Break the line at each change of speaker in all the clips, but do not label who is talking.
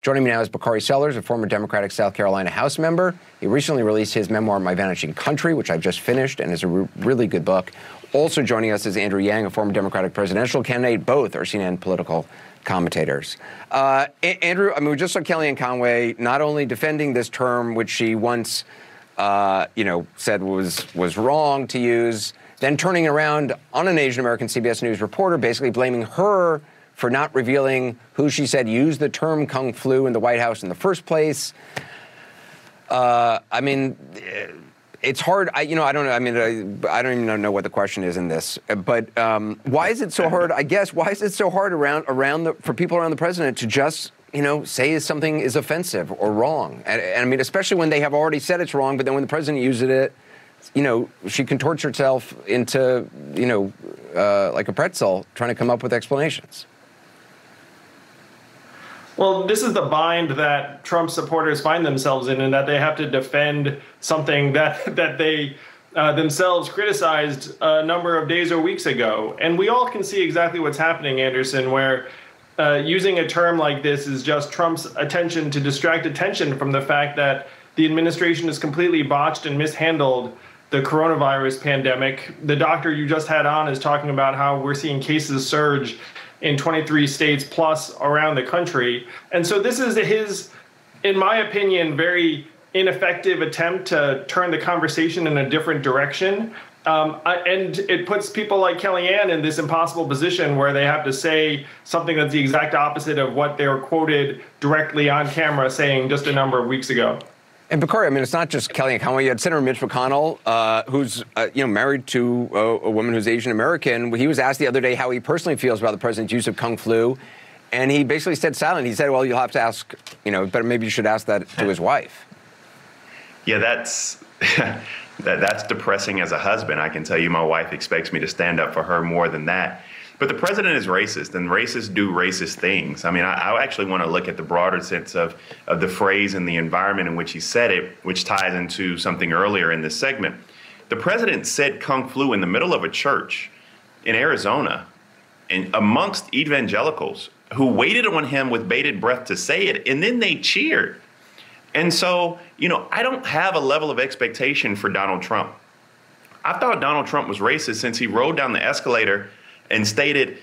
Joining me now is Bakari Sellers, a former Democratic South Carolina House member. He recently released his memoir, My Vanishing Country, which I've just finished and is a really good book. Also joining us is Andrew Yang, a former Democratic presidential candidate. Both are CNN political commentators. Andrew, I mean, we just saw Kellyanne Conway not only defending this term, which she once, said was wrong to use, then turning around on an Asian American CBS News reporter, basically blaming her for not revealing who she said used the term Kung Flu in the White House in the first place. I mean, it's hard. I don't know. I mean, I don't even know what the question is in this. But why is it so hard? I guess why is it so hard for people around the president to just say something is offensive or wrong? And I mean, especially when they have already said it's wrong, but then when the president uses it, she contorts herself into like a pretzel, trying to come up with explanations.
Well, this is the bind that Trump supporters find themselves in that they have to defend something that they themselves criticized a number of days or weeks ago. And we all can see exactly what's happening, Anderson, where using a term like this is just Trump's attention to distract attention from the fact that the administration has completely botched and mishandled the coronavirus pandemic. The doctor you just had on is talking about how we're seeing cases surge in 23 states plus around the country. And so this is his, in my opinion, very ineffective attempt to turn the conversation in a different direction. And it puts people like Kellyanne in this impossible position where they have to say something that's the exact opposite of what they were quoted directly on camera saying just a number of weeks ago.
And Bakari, I mean, it's not just Kellyanne Conway. You had Senator Mitch McConnell, who's married to a woman who's Asian American. He was asked the other day how he personally feels about the president's use of Kung Flu, and he basically stayed silent. He said, "Well, you'll have to ask, but maybe you should ask that to his wife."
Yeah, that's that's depressing as a husband. I can tell you, my wife expects me to stand up for her more than that. But the president is racist, and racists do racist things. I mean, I actually want to look at the broader sense of the phrase and the environment in which he said it, which ties into something earlier in this segment. The president said Kung Flu in the middle of a church in Arizona, and amongst evangelicals who waited on him with bated breath to say it, and then they cheered. And so, I don't have a level of expectation for Donald Trump. I thought Donald Trump was racist since he rode down the escalator and stated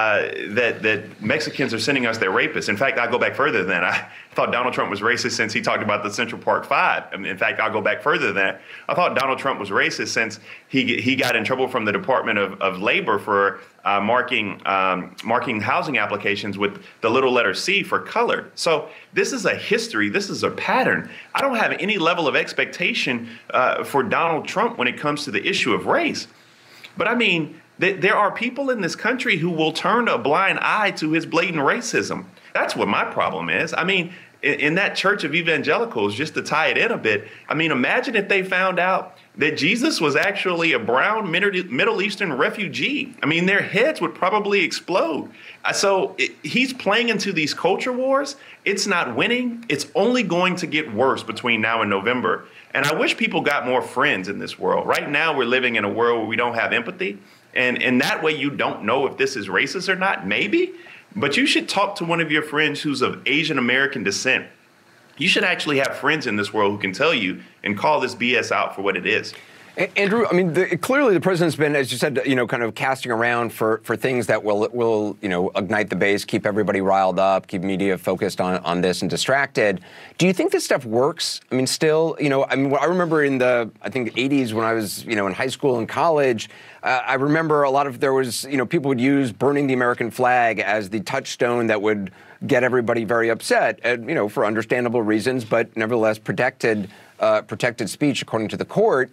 that Mexicans are sending us their rapists. In fact, I'll go back further than that. I thought Donald Trump was racist since he talked about the Central Park Five. I mean, in fact, I'll go back further than that. I thought Donald Trump was racist since he got in trouble from the Department of Labor for marking housing applications with the little letter C for colored. So this is a history. This is a pattern. I don't have any level of expectation for Donald Trump when it comes to the issue of race. But I mean, there are people in this country who will turn a blind eye to his blatant racism. That's what my problem is. I mean, in that church of evangelicals, just to tie it in a bit, I mean, imagine if they found out that Jesus was actually a brown Middle Eastern refugee. I mean, their heads would probably explode. So he's playing into these culture wars. It's not winning. It's only going to get worse between now and November. And I wish people got more friends in this world. Right now, we're living in a world where we don't have empathy. And in that way, you don't know if this is racist or not, maybe. But you should talk to one of your friends who's of Asian American descent. You should actually have friends in this world who can tell you and call this BS out for what it is.
Andrew, I mean, clearly the president's been, as you said, kind of casting around for things that will ignite the base, keep everybody riled up, keep media focused on this and distracted. Do you think this stuff works? I mean, still, I remember in the, I think, 80s when I was, in high school and college, I remember a lot of, there was, people would use burning the American flag as the touchstone that would get everybody very upset, and, for understandable reasons, but nevertheless protected speech according to the court.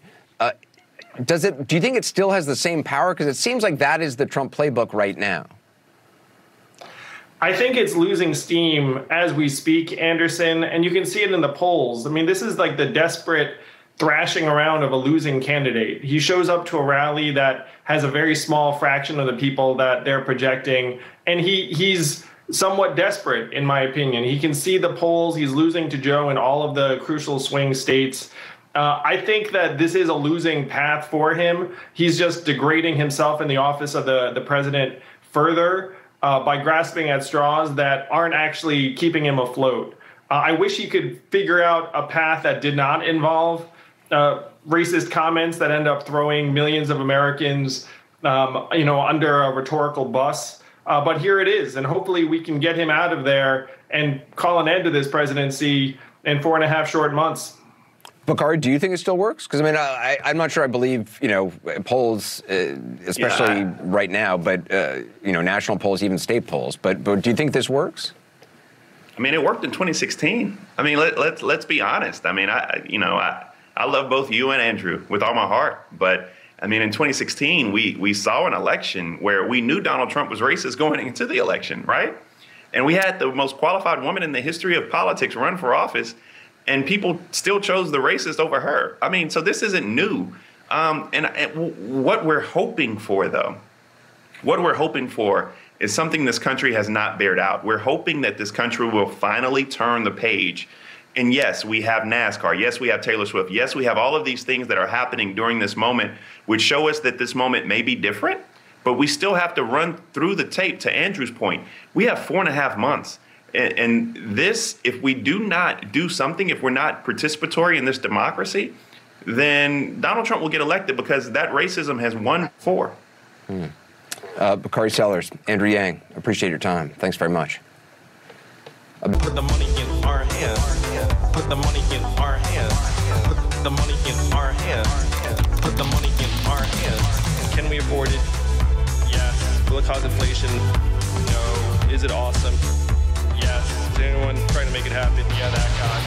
Do you think it still has the same power? Because it seems like that is the Trump playbook right now.
I think it's losing steam as we speak, Anderson, and you can see it in the polls. I mean, this is like the desperate thrashing around of a losing candidate. He shows up to a rally that has a very small fraction of the people that they're projecting, and he's somewhat desperate, in my opinion. He can see the polls. He's losing to Joe in all of the crucial swing states. I think that this is a losing path for him. He's just degrading himself in the office of the president further by grasping at straws that aren't actually keeping him afloat. I wish he could figure out a path that did not involve racist comments that end up throwing millions of Americans, under a rhetorical bus. But here it is, and hopefully we can get him out of there and call an end to this presidency in 4.5 short months.
Bakari, do you think it still works? Because, I mean, I'm not sure I believe, polls, especially right now, but, national polls, even state polls. But do you think this works?
I mean, it worked in 2016. I mean, let's be honest. I mean, I love both you and Andrew with all my heart. But, I mean, in 2016, we saw an election where we knew Donald Trump was racist going into the election, right? And we had the most qualified woman in the history of politics run for office, and people still chose the racist over her. I mean, so this isn't new. And what we're hoping for, though, is something this country has not bared out. We're hoping that this country will finally turn the page. And yes, we have NASCAR. Yes, we have Taylor Swift. Yes, we have all of these things that are happening during this moment, which show us that this moment may be different, but we still have to run through the tape. To Andrew's point, we have 4.5 months. And this, if we do not do something, if we're not participatory in this democracy, then Donald Trump will get elected because that racism has won before.
Bakari Sellers, Andrew Yang, appreciate your time. Thanks very much.
Put the money in our hands. Put the money in our hands. Put the money in our hands. Put the money in our hands. Can we afford it? Yes. Will it cause inflation? No. Is it awesome? Yes. Is anyone trying to make it happen? Yeah, that guy.